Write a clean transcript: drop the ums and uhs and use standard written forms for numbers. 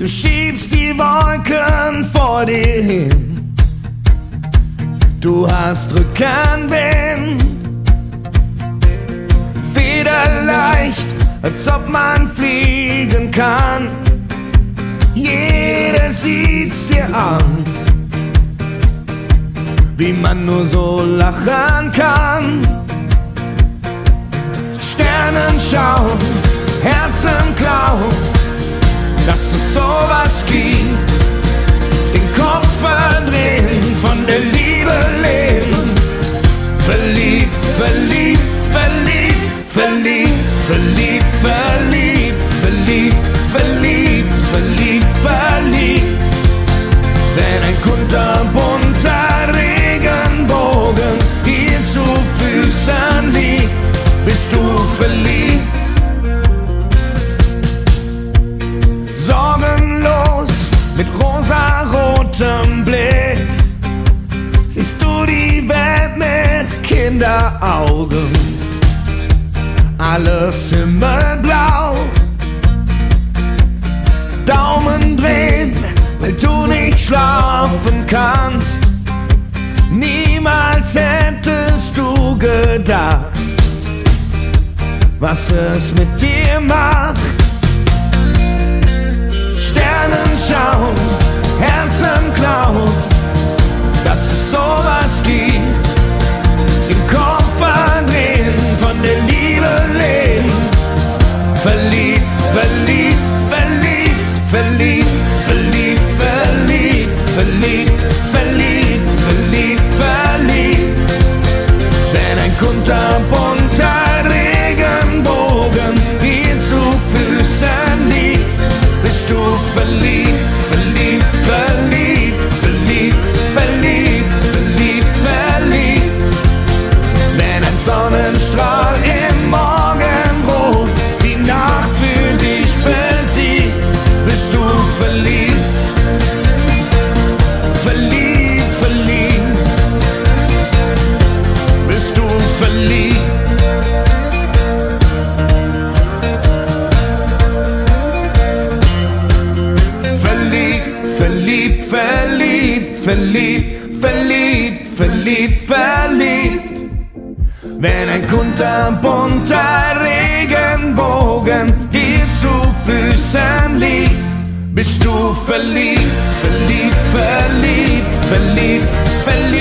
Du schiebst die Wolken vor dir hin. Du hast Rückenwind, federleicht, als ob man fliegen kann. Jeder sieht's dir an, wie man nur so lachen kann. Sternen schauen, Herzen klauen, dass es sowas gibt. Den Kopf verdrehen, von der Liebe leben. Verliebt, verliebt, verliebt, verliebt, verliebt, verliebt, verliebt, verliebt, verliebt, verliebt. Wenn ein kunterbunter Regenbogen dir zu Füßen liegt, bist du verliebt. Sorgenlos, mit rosarotem Blick, siehst du die Welt mit Kinderaugen. Alles himmelblau, Daumen drehen, weil du nicht schlafen kannst. Niemals hättest du gedacht, was es mit dir macht. Sternen schauen, Herzen klauen, dass es sowas gibt. Den Kopf verdrehen, von der Liebe leben. Verliebt, verliebt, verliebt, verliebt, verliebt, verliebt, verliebt, verliebt, verliebt, verliebt. Wenn ein kunterbunter Regenbogen dir zu Füßen liegt, bist du verliebt, verliebt, verliebt, verliebt, verliebt, verliebt, verliebt. Wenn ein Sonnenstrahl im Morgenrot die Nacht für dich besiegt, bist du verliebt, verliebt, verliebt, bist du verliebt. Verliebt, verliebt, verliebt, verliebt, verliebt, verliebt. Wenn ein kunterbunter Regenbogen dir zu Füßen liegt, bist du verliebt, verliebt, verliebt, verliebt, verliebt.